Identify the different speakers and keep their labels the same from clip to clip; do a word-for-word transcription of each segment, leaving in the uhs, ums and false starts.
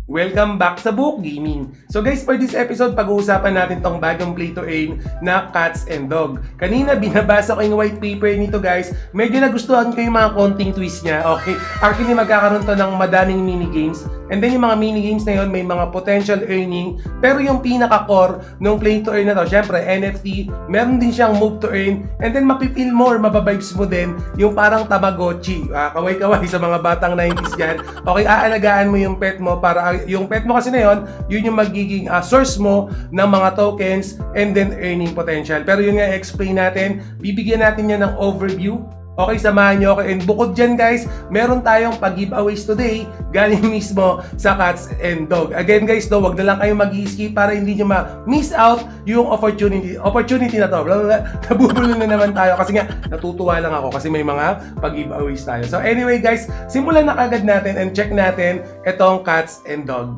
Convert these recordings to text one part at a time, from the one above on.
Speaker 1: Welcome back sa buhokgaming. So guys, for this episode, pag-uusapan natin tong bagong play to earn na Cats and Dog. Kanina, binabasa ko yung white paper nito guys. Medyo nagustuhan ko yung mga konting twist niya. Okay, actually magkakaroon to ng madaming minigames. And then yung mga minigames na yun, may mga potential earning. Pero yung pinaka-core nung play to earn na to, syempre N F T, meron din siyang move to earn. And then mapipil more, mababibes mo din yung parang Tamagotchi. Uh, kaway-kaway sa mga batang nineties dyan. Okay, aalagaan mo yung pet mo para yung pet mo kasi na yun, yun yung magiging uh, source mo ng mga tokens and then earning potential. Pero yun nga, explain natin, bibigyan natin yan ng overview. Okay, samahan nyo ako. And bukod dyan guys, meron tayong pag-giveaways today galing mismo sa Cats and Dog. Again guys, no, wag na lang kayo mag-i-skip para hindi nyo ma-miss out yung opportunity opportunity na to. Nabubulo na naman tayo kasi nga natutuwa lang ako kasi may mga pag-giveaways tayo. So anyway guys, simulan na kagad natin and check natin itong Cats and Dog.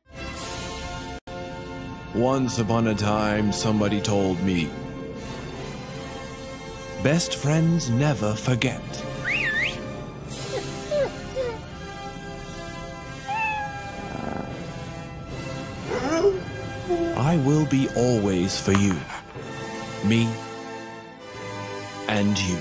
Speaker 2: Once upon a time, somebody told me, best friends never forget. I will be always for you, me and you.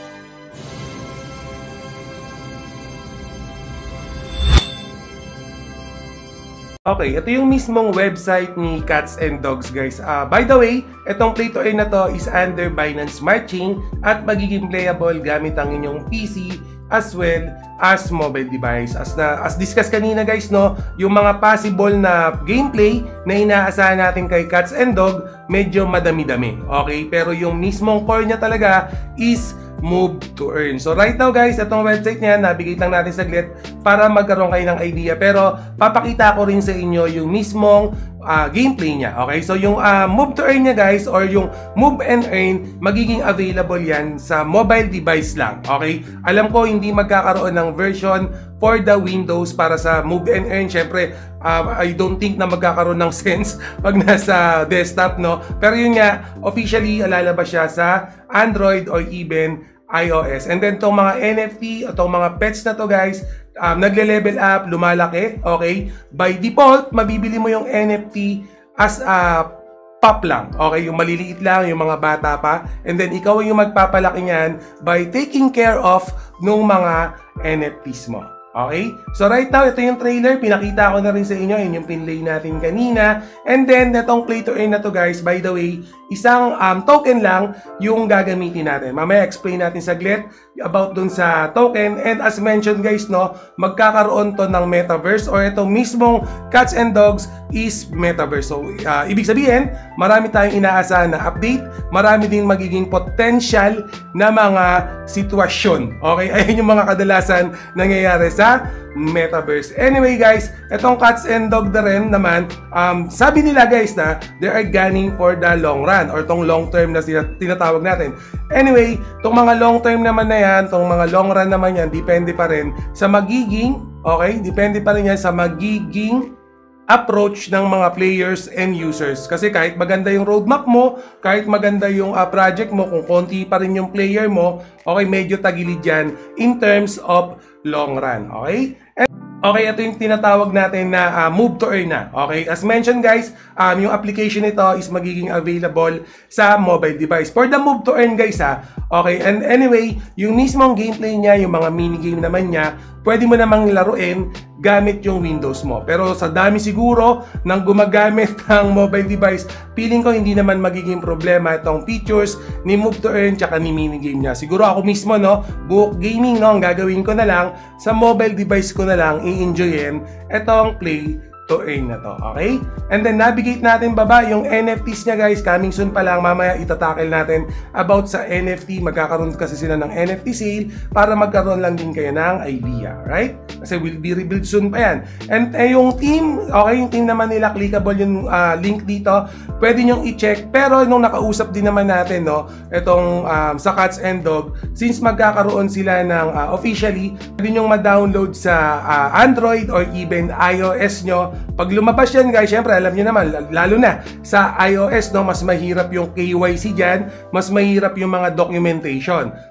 Speaker 1: Okay, ito yung mismong website ni Cats and Dogs guys. Uh, by the way, itong play to earn na to is under Binance Smart Chain at magiging playable gamit ang inyong P C as well as mobile device. As na as discussed kanina guys, no, yung mga possible na gameplay na inaasahan natin kay Cats and Dog, medyo madami-dami. Okay, pero yung mismong core niya talaga is move to earn. So right now guys, itong website niya, nabigay lang natin saglit para magkaroon kayo ng idea. Pero papakita ko rin sa inyo yung mismong uh, gameplay niya. Okay, so yung uh, move to earn niya guys, or yung move and earn, magiging available yan sa mobile device lang. Okay, alam ko hindi magkakaroon ng version for the Windows para sa move and earn. Syempre, uh, I don't think na magkakaroon ng sense pag nasa desktop, no? Pero yun nga, officially lalabas siya sa Android or even iOS. And then itong mga N F T, itong mga pets na to guys, um, nagle-level up, lumalaki. Okay, by default, mabibili mo yung N F T as a pop lang. Okay, yung maliliit lang, yung mga bata pa. And then ikaw yung magpapalaki niyan by taking care of nung mga N F Ts mo. Okay? So right now, ito yung trailer. Pinakita ko na rin sa inyo. Yun yung pinlay natin kanina. And then, itong play to earn na to guys, by the way, isang um, token lang yung gagamitin natin. Mamaya explain natin saglit about dun sa token. And as mentioned guys, no, magkakaroon to ng metaverse or itong mismong Cats and Dogs is metaverse. So, uh, ibig sabihin, marami tayong inaasahan na update. Marami ding magiging potential na mga sitwasyon. Okay? Ayun yung mga kadalasan nangyayari sa metaverse. Anyway guys, itong Cats and Dog na rin naman, um, sabi nila guys na they are gunning for the long run or tong long term na tinatawag natin. Anyway, tong mga long term naman na yan, tong mga long run naman yan, depende pa rin sa magiging, okay, depende pa rin yan sa magiging approach ng mga players and users. Kasi kahit maganda yung roadmap mo, kahit maganda yung uh, project mo, kung konti pa rin yung player mo, okay, medyo tagilid yan in terms of long run. Okay? And okay, ito yung tinatawag natin na uh, move to earn na. Okay? As mentioned guys, um, yung application nito is magiging available sa mobile device. For the move to earn guys ha, okay, and anyway, yung mismong gameplay niya, yung mga minigame naman niya, pwede mo namang laruin gamit yung Windows mo. Pero sa dami siguro ng gumagamit ng mobile device, feeling ko hindi naman magiging problema itong features ni move to earn tsaka ni minigame niya. Siguro ako mismo, no, buhokgaming, no, ang gagawin ko na lang, sa mobile device ko na lang i-enjoyin itong play to earn na to. Okay? And then navigate natin baba yung N F Ts niya guys. Coming soon pa lang, mamaya itatackle natin about sa N F T. Magkakaroon kasi sila ng N F T sale para magkaroon lang din kayo ng idea. Right? Kasi will be rebuild soon pa yan. And eh, yung team, okay, yung team naman nila, clickable yung uh, link dito. Pwede nyong i-check. Pero nung nakausap din naman natin, no, itong um, sa Cats and Dog, since magkakaroon sila ng uh, officially, pwede nyong ma-download sa uh, Android or even iOS nyo. Pag lumabas yan guys, syempre alam niyo naman, lalo na sa iOS, no, mas mahirap yung K Y C dyan, mas mahirap yung mga documentation.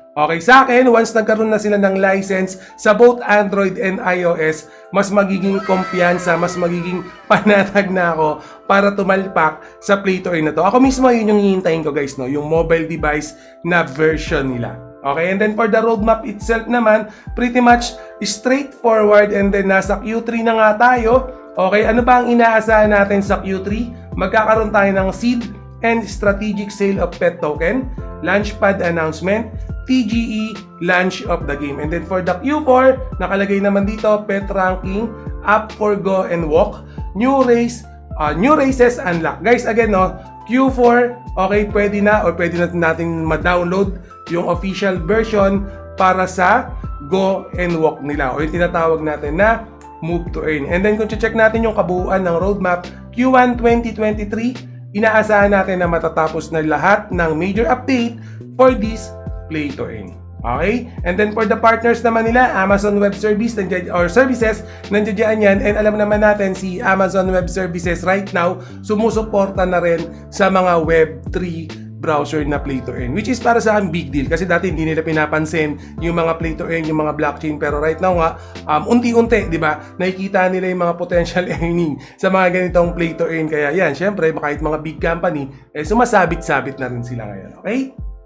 Speaker 1: Okay, sa akin, once nagkaroon na sila ng license sa both Android and iOS, mas magiging kumpiyansa, mas magiging panatag na ako para tumalpak sa Play to Earn na to. Ako mismo, yun yung hihintayin ko guys, no? Yung mobile device na version nila. Okay, and then for the roadmap itself naman, pretty much straightforward, and then nasa Q three na nga tayo. Okay, ano ba ang inaasahan natin sa Q three? Magkakaroon tayo ng seed and strategic sale of pet token, launchpad announcement, T G E, launch of the game. And then for the Q four, nakalagay naman dito, pet ranking, up for go and walk, new race, uh, new races unlock. Guys, again, no, Q four, okay, pwede na or pwede natin natin ma-download yung official version para sa go and walk nila o yung tinatawag natin na move to earn. And then kung check natin yung kabuuan ng roadmap, Q one twenty twenty-three, inaasahan natin na matatapos na lahat ng major update for this Play to Earn. Okay? And then for the partners naman nila, Amazon Web Service or Services, nandiyan yan. And alam naman natin, si Amazon Web Services right now, sumusuporta na rin sa mga Web three browser na Play to Earn, which is para sa akin big deal kasi dati hindi nila pinapansin yung mga Play to Earn, yung mga blockchain, pero right now nga um, unti-unti, di ba, nakikita nila yung mga potential earning sa mga ganitong Play to Earn. Kaya yan, syempre kahit mga big company, eh, sumasabit-sabit na rin sila ngayon. Okay?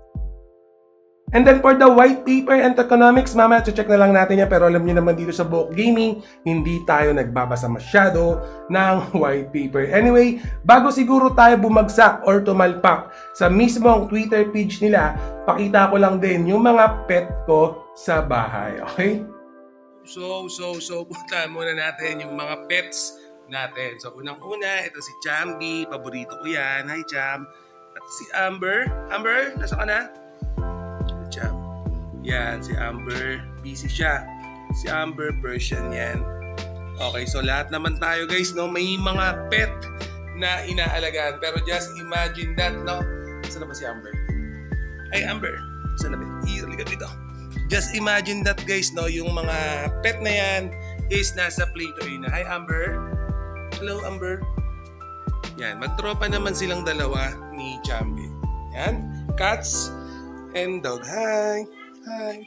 Speaker 1: And then for the white paper and economics, mamaya check na lang natin yan, pero alam niyo naman dito sa Buhok Gaming, hindi tayo nagbabasa masyado ng white paper. Anyway, bago siguro tayo bumagsak or tumalpak sa mismong Twitter page nila, pakita ko lang din yung mga pet ko sa bahay, okay? So, so, so, punta muna natin yung mga pets natin. So, unang-una, ito si Chambi, paborito ko yan. Hi, Cham. At si Amber. Amber, nasa ka na? Cham. Yan, si Amber. Busy siya. Si Amber, Persian yan. Okay, so lahat naman tayo guys, no? May mga pet na inaalagaan. Pero just imagine that, no? Saan na ba si Amber? Ay, Amber. Saan na ba? Iilig ka dito. Just imagine that guys, no? Yung mga pet na yan is nasa Play to Earn na. Hi, Amber. Hello, Amber. Yan, magtropa naman silang dalawa ni Chambi. Yan, cats and dog. Hi! Hi!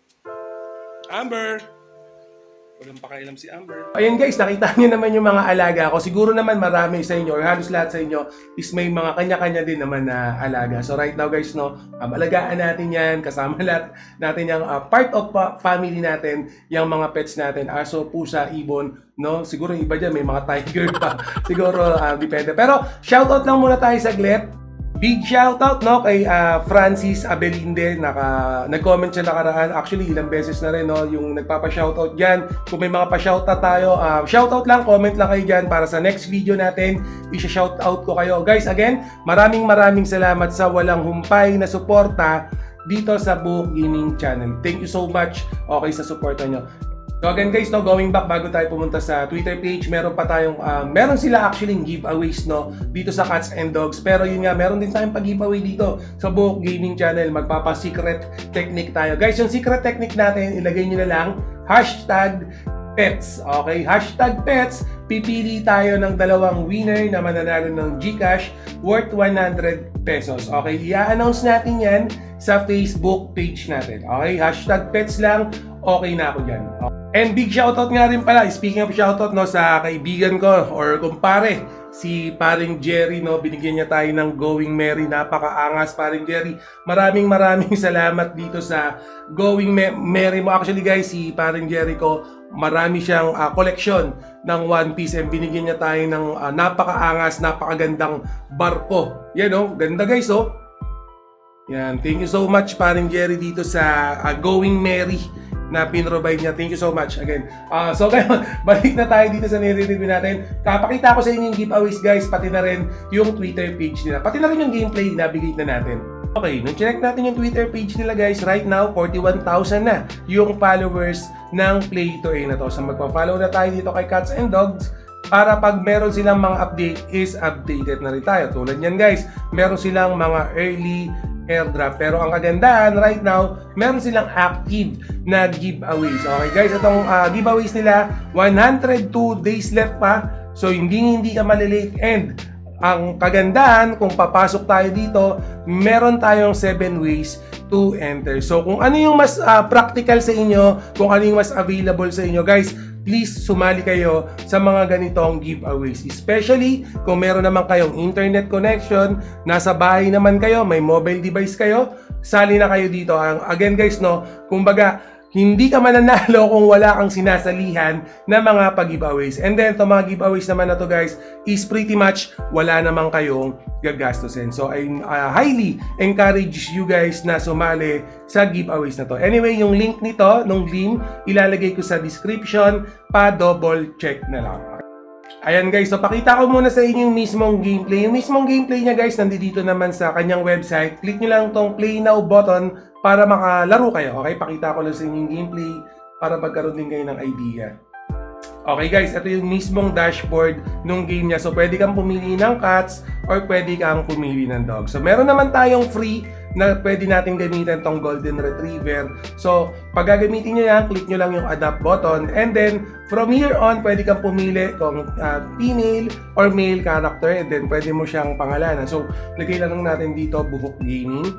Speaker 1: Amber! Walang pakailam si Amber. Ayan guys, nakita niyo naman yung mga alaga ko. Siguro naman marami sa inyo, or halos lahat sa inyo, is may mga kanya-kanya din naman na alaga. So right now guys, no, um, alagaan natin yan, kasama lahat natin yung uh, part of uh, family natin, yung mga pets natin, aso, pusa, ibon, no? Siguro iba dyan, may mga tiger pa. Siguro, uh, depende. Pero shoutout lang muna tayo saglit. Big shoutout, no, kay uh, Francis Abelinde. Naka, nag-comment siya nakaraan. Actually, ilang beses na rin, no, yung nagpapa-shoutout dyan. Kung may mga pa-shoutout tayo, uh, shoutout lang, comment lang kayo dyan para sa next video natin. Isha-shoutout ko kayo. Guys, again, maraming maraming salamat sa walang humpay na suporta dito sa Buhok Gaming Channel. Thank you so much, okay, sa suporta nyo. So again guys, no, going back bago tayo pumunta sa Twitter page, meron pa tayong, uh, meron sila actually giveaways, no, dito sa Cats and Dogs. Pero yun nga, meron din tayong pag-giveaway dito sa Buhok Gaming Channel. Magpapa-secret technique tayo. Guys, yung secret technique natin, ilagay nyo na lang, hashtag pets. Okay, hashtag pets. Pipili tayo ng dalawang winner na mananalo ng Gcash worth one hundred pesos. Okay, i-announce natin yan sa Facebook page natin. Okay, hashtag pets lang. Okay na ako dyan. Okay. And big shoutout nga rin pala, speaking of shoutout, no, sa kaibigan ko or kumpare, si paring Jerry, no, binigyan niya tayo ng Going Merry. Napakaangas, paring Jerry. Maraming maraming salamat dito sa Going Merry mo. Actually guys, si paring Jerry ko, marami siyang uh, collection ng One Piece and binigyan niya tayo ng uh, napakaangas, napakagandang barko. Yan, no, ganda guys, oh. Yan, thank you so much paring Jerry dito sa uh, Going Merry na pinrovide niya. Thank you so much again. Uh, so kayo, balik na tayo dito sa nire-review natin. Kapakita ko sa inyo yung giveaways guys, pati na rin yung Twitter page nila. Pati na rin yung gameplay na bigay na natin. Okay, nung check natin yung Twitter page nila guys, right now, forty-one thousand na yung followers ng Play to Earn na to. So magpa-follow na tayo dito kay Cats and Dogs para pag meron silang mga update is updated na rin tayo. Tulad yan guys, meron silang mga early airdrop. Pero ang kagandahan right now, meron silang active na giveaways. Okay guys, itong uh, giveaways nila, one hundred two days left pa. So hindi hindi ka malilate. And ang kagandahan, kung papasok tayo dito, meron tayong seven ways to enter. So kung ano yung mas uh, practical sa inyo, kung ano yung mas available sa inyo, guys, please sumali kayo sa mga ganitong giveaways. Especially kung meron naman kayong internet connection, nasa bahay naman kayo, may mobile device kayo, sali na kayo dito. Again guys, no, kumbaga, hindi ka mananalo kung wala kang sinasalihan na mga pag-giveaways. And then, itong mga giveaways naman na to guys, is pretty much wala naman kayong gagastusin. So, I uh, highly encourage you guys na sumali sa giveaways na to. Anyway, yung link nito, nung Gleam, ilalagay ko sa description, pa-double check na lang. Ayan guys, so pakita ko muna sa inyo yung mismong gameplay. Yung mismong gameplay niya guys, nandito naman sa kanyang website. Click nyo lang tong Play Now button para makalaro kayo. Okay, pakita ko lang sa inyo yung gameplay para magkaroon din kayo ng idea. Okay guys, ito yung mismong dashboard ng game niya. So pwede kang pumili ng cats or pwede kang pumili ng dog. So meron naman tayong free na pwede natin gamitin tong golden retriever. So pag gagamitin nyo yan, click nyo lang yung adapt button. And then from here on, pwede kang pumili kung uh, female or male character. And then pwede mo siyang pangalanan. So lagay lang natin dito, buhokgaming.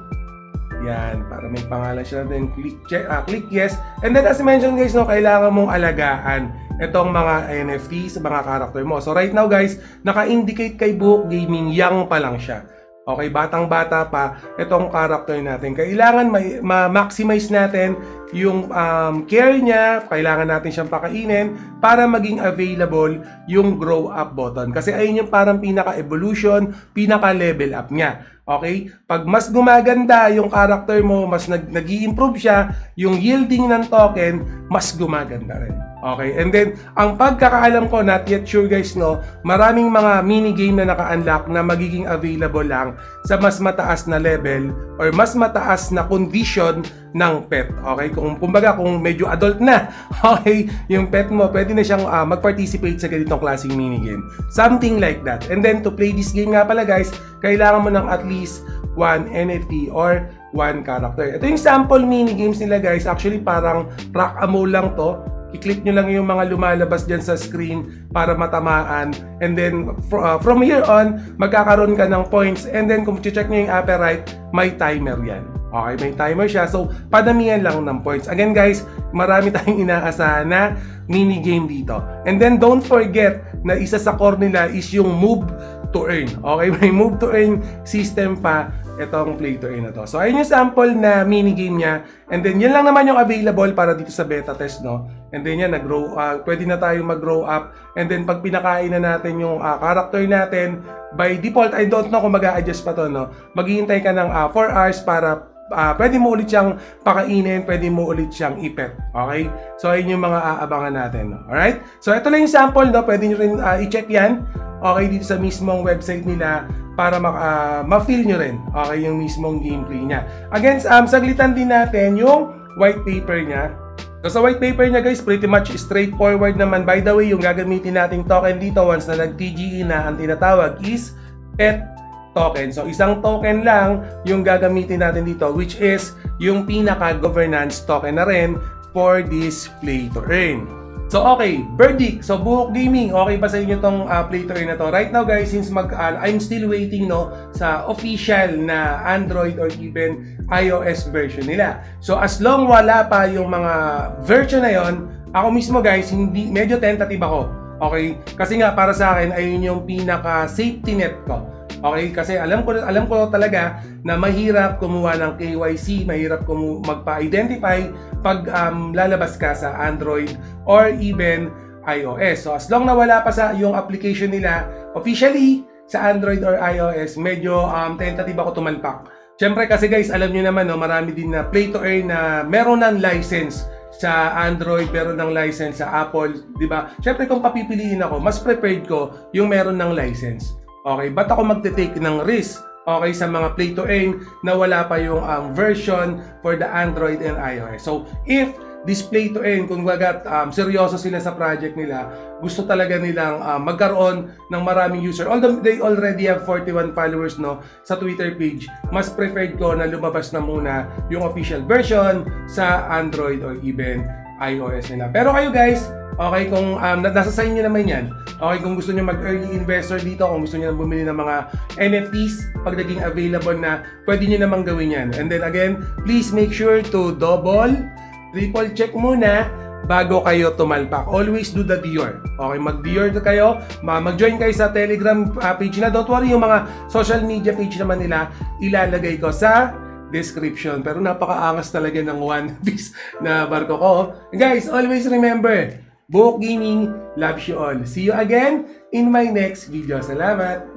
Speaker 1: Yan, para may pangalan siya. Then click, check, uh, click yes. And then as mentioned guys, no, kailangan mong alagaan itong mga N F Ts, mga character mo. So right now guys, naka-indicate kay buhokgaming, young pa lang siya. Okay, batang-bata pa itong character natin. Kailangan ma-maximize natin yung um, care niya, kailangan natin siyang pakainin para maging available yung grow up button. Kasi ayun yung parang pinaka-evolution, pinaka-level up niya. Okay? Pag mas gumaganda yung character mo, mas nag-i-improve siya, yung yielding ng token, mas gumaganda rin. Okay? And then, ang pagkakaalam ko, not yet sure guys, no, maraming mga minigame na naka-unlock na magiging available lang sa mas mataas na level or mas mataas na condition ng pet. Okay? Kung kumbaga, kung medyo adult na, okay, yung pet mo, pwede na siyang uh, mag-participate sa ganitong klaseng minigame. Something like that. And then, to play this game nga pala guys, kailangan mo ng at least one N F T or one character. Ito yung sample minigames nila guys. Actually, parang rock-a-mo lang to. I-click nyo lang yung mga lumalabas dyan sa screen para matamaan. And then, fr uh, from here on, magkakaroon ka ng points. And then, kung check nyo yung upper right, may timer yan. Okay, may timer siya. So, padamihan lang ng points. Again guys, marami tayong inaasahan na minigame dito. And then, don't forget na isa sa core nila is yung move to earn. Okay, may move to earn system pa itong play to earn na to. So, ayun yung sample na minigame niya. And then, yan lang naman yung available para dito sa beta test, no? And then yan, nag-grow, uh, pwede na tayo mag-grow up. And then, pag pinakain na natin yung uh, character natin, by default, I don't know kung mag-a-adjust pa to, no? Maghihintay ka ng uh, four hours para Uh, pwede mo ulit siyang pakainin, pwede mo ulit siyang ipet. Okay? So, ayun yung mga aabangan natin. No? Alright? So, ito lang yung sample. No? Pwede nyo rin uh, i-check yan. Okay? Dito sa mismong website nila para uh, ma-feel nyo rin. Okay? Yung mismong gameplay niya. Again, um, saglitan din natin yung white paper niya. So, sa white paper niya guys, pretty much straightforward naman. By the way, yung gagamitin nating token dito once na nag-T G E na ang tinatawag is pet token. So, isang token lang yung gagamitin natin dito, which is yung pinaka-governance token na rin for this play to earn. So, okay. Verdict. So, buhokgaming. Okay ba sa inyo tong uh, play to earn na to? Right now, guys, since mag, uh, I'm still waiting, no, sa official na Android or even iOS version nila. So, as long wala pa yung mga version na yon, ako mismo, guys, hindi, medyo tentative ako. Okay? Kasi nga, para sa akin, ayun yung pinaka-safety net ko. Okay, kasi alam ko alam ko talaga na mahirap kumuha ng K Y C, mahirap kumu magpa-identify pag um, lalabas ka sa Android or even iOS. So as long na wala pa sa yung application nila officially sa Android or iOS, medyo um, tentative ako tumalpak. Siyempre kasi guys, alam niyo naman, no, marami din na play to earn na meron ng license sa Android, meron ng license sa Apple, di ba? Siyempre kung papipiliin ako, mas prepared ko yung meron ng license. Okay, ba't ako magte-take ng risk, okay, sa mga play to earn na wala pa yung um, version for the Android and iOS. So, if this play to earn, kung bagat um, seryoso sila sa project nila, gusto talaga nilang um, magkaroon ng maraming user. Although they already have forty-one followers, no, sa Twitter page, mas preferred ko na lumabas na muna yung official version sa Android or even iOS nila. Pero kayo guys, Okay, kung um, nasa sa inyo naman yan. Okay, kung gusto nyo mag-early investor dito, kung gusto nyo bumili ng mga N F Ts, pag naging available na, pwede nyo namang gawin yan. And then again, please make sure to double, triple check muna bago kayo tumalpak. Always do the Dior. Okay, mag-Dior kayo, mag-join kayo sa Telegram page na. Don't worry, yung mga social media page naman nila, ilalagay ko sa description. Pero napakaangas talaga ng One Piece na barko ko. And guys, always remember, Buhok Gaming loves you all. See you again in my next video. Salamat!